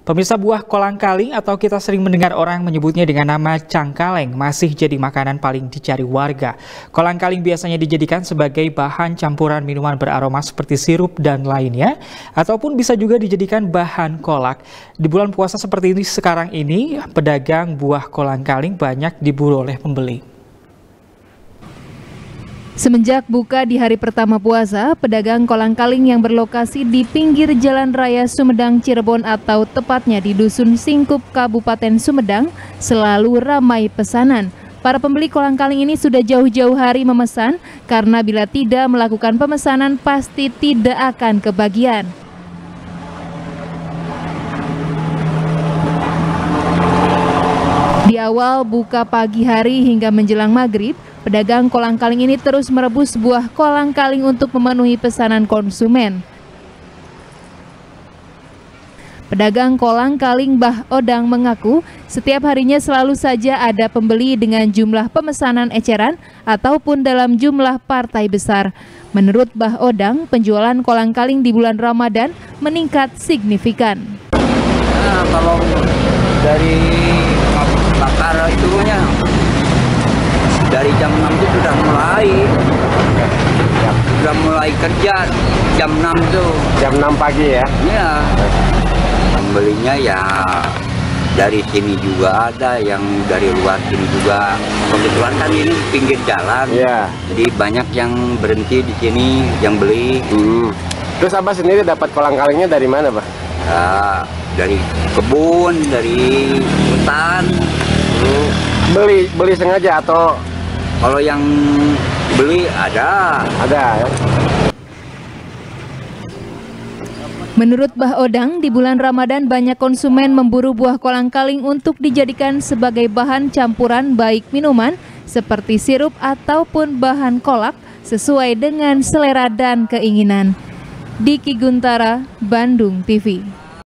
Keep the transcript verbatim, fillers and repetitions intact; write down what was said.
Pemirsa, buah kolang-kaling atau kita sering mendengar orang menyebutnya dengan nama cangkaleng masih jadi makanan paling dicari warga. Kolang-kaling biasanya dijadikan sebagai bahan campuran minuman beraroma seperti sirup dan lainnya, ataupun bisa juga dijadikan bahan kolak. Di bulan puasa seperti ini sekarang ini, pedagang buah kolang-kaling banyak diburu oleh pembeli. Semenjak buka di hari pertama puasa, pedagang kolang-kaling yang berlokasi di pinggir Jalan Raya Sumedang Cirebon atau tepatnya di Dusun Singkup, Kabupaten Sumedang, selalu ramai pesanan. Para pembeli kolang-kaling ini sudah jauh-jauh hari memesan karena bila tidak melakukan pemesanan pasti tidak akan kebagian. Di awal buka pagi hari hingga menjelang maghrib, pedagang kolang-kaling ini terus merebus buah kolang-kaling untuk memenuhi pesanan konsumen. Pedagang kolang-kaling Mbah Odang mengaku setiap harinya selalu saja ada pembeli dengan jumlah pemesanan eceran ataupun dalam jumlah partai besar. Menurut Mbah Odang, penjualan kolang-kaling di bulan Ramadan meningkat signifikan. Nah, kalau dari bakar itunya dari jam enam itu sudah mulai sudah mulai kerja jam enam tuh jam enam pagi ya. Iya. Pembelinya ya dari sini juga ada, yang dari luar sini juga. Kebetulan kan ini pinggir jalan. Iya. Jadi banyak yang berhenti di sini yang beli. Hmm. Terus Abah sendiri dapat kolang-kalingnya dari mana, Pak? Ya, dari kebun, dari hutan. Beli beli sengaja atau kalau yang beli ada, ada ya. Menurut Mbah Odang, di bulan Ramadan banyak konsumen memburu buah kolang-kaling untuk dijadikan sebagai bahan campuran baik minuman seperti sirup ataupun bahan kolak sesuai dengan selera dan keinginan. Diki Guntara, Bandung T V.